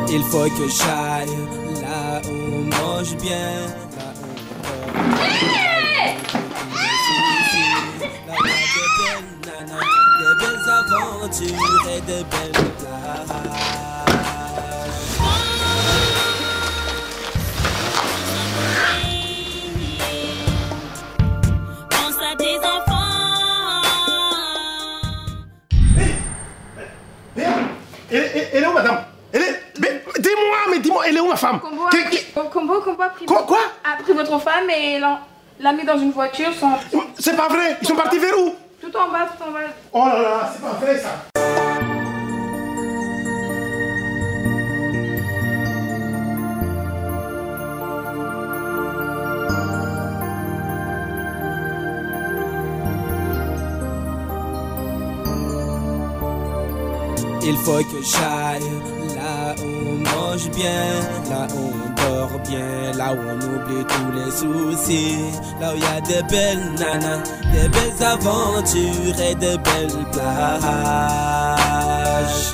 Il faut que j'aille là où on mange bien, là où on dort. Là où il y a de belles nanas, de belles aventures et de belles plages. Pense à tes enfants. Elle est où, madame? Elle est... Mais dis-moi, elle est où, ma femme? Combo a pris votre femme et l'a mis dans une voiture sans... C'est pas vrai. Ils sont partis vers où? Tout en bas, tout en bas. Oh là là, c'est pas vrai, ça. Il faut que j'aille là où on mange bien, là où on dort bien, là où on oublie tous les soucis, là où il y a de belles nanas, de belles aventures et de belles plages.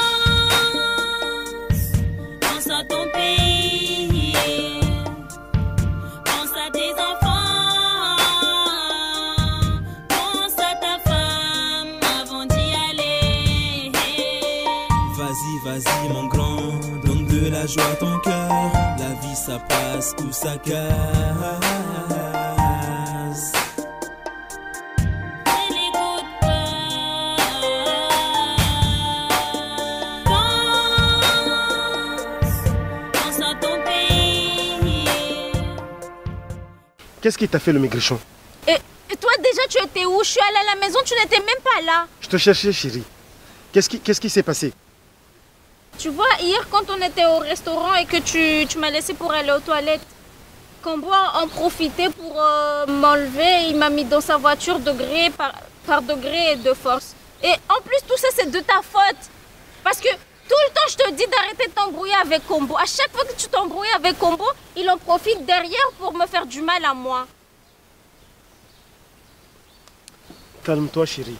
Pense à ton pays. Pense à tes enfants. Pense à ta femme avant d'y aller. Vas-y, vas-y mon grand, donne de la joie à ton cœur, la vie ça passe ou ça casse. Ne l'écoute pas. Pense à ton pays. Qu'est-ce qui t'a fait, le maigrichon? Et toi déjà tu étais où? Je suis allée à la maison, tu n'étais même pas là. Je te cherchais, chérie. Qu'est-ce qui s'est passé? Tu vois, hier quand on était au restaurant et que tu m'as laissé pour aller aux toilettes, Combo en profitait pour m'enlever, il m'a mis dans sa voiture degré par degré et de force. Et en plus tout ça c'est de ta faute. Parce que tout le temps je te dis d'arrêter de t'embrouiller avec Combo. À chaque fois que tu t'embrouilles avec Combo, il en profite derrière pour me faire du mal à moi. Calme-toi, chérie.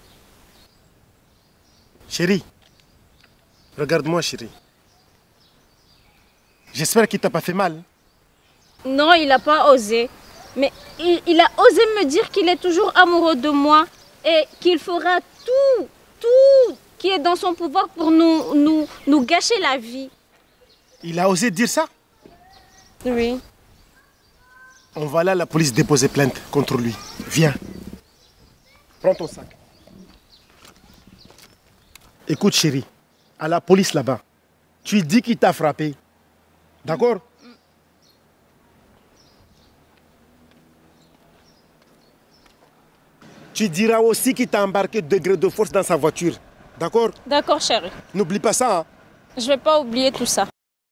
Chérie, regarde-moi, chérie. J'espère qu'il t'a pas fait mal. Non, il n'a pas osé. Mais il a osé me dire qu'il est toujours amoureux de moi et qu'il fera tout qui est dans son pouvoir pour nous gâcher la vie. Il a osé dire ça? Oui. On va aller à la police déposer plainte contre lui. Viens. Prends ton sac. Écoute, chérie, à la police là-bas, tu dis qu'il t'a frappé. D'accord? Tu diras aussi qu'il t'a embarqué de degré de force dans sa voiture. D'accord? D'accord, chérie. N'oublie pas ça, hein? Je vais pas oublier tout ça.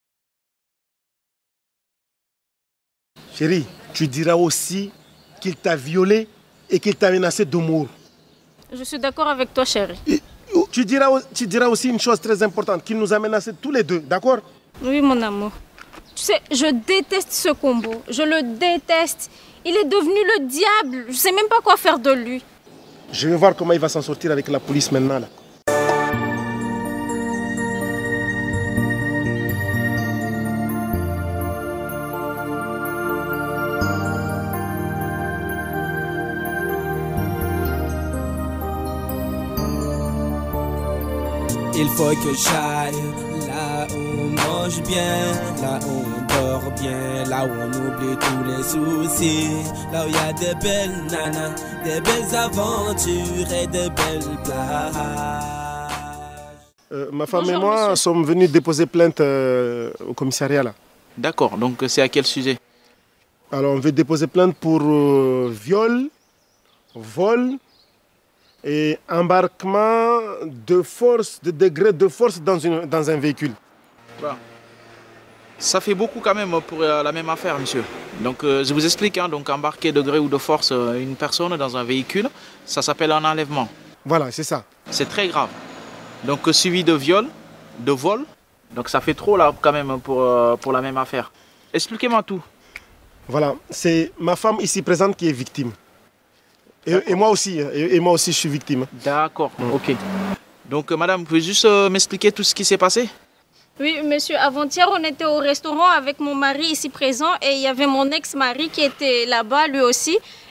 Chérie, tu diras aussi qu'il t'a violé et qu'il t'a menacé de mort. Je suis d'accord avec toi, chérie. Et tu diras aussi une chose très importante, qu'il nous a menacés tous les deux, d'accord? Oui, mon amour. Tu sais, je déteste ce Combo. Je le déteste. Il est devenu le diable. Je sais même pas quoi faire de lui. Je vais voir comment il va s'en sortir avec la police maintenant, là. Il faut que j'aille là où on mange bien, là où on dort bien, là où on oublie tous les soucis, là où il y a de belles nanas, de belles aventures et de belles plages. Ma femme Bonjour, et moi monsieur. sommes venus déposer plainte au commissariat, là. D'accord, donc c'est à quel sujet? Alors, on veut déposer plainte pour viol, vol et embarquement de force, de degré de force dans un véhicule. Bon. Ça fait beaucoup quand même pour la même affaire, monsieur. Donc je vous explique, hein, donc embarquer de gré ou de force une personne dans un véhicule, ça s'appelle un enlèvement. Voilà, c'est ça. C'est très grave. Donc suivi de viol, de vol, donc ça fait trop là quand même pour la même affaire. Expliquez-moi tout. Voilà, c'est ma femme ici présente qui est victime. Et moi aussi, je suis victime. D'accord, ok. Donc madame, vous pouvez juste m'expliquer tout ce qui s'est passé? Oui, monsieur, avant-hier, on était au restaurant avec mon mari ici présent et il y avait mon ex-mari qui était là-bas, lui aussi.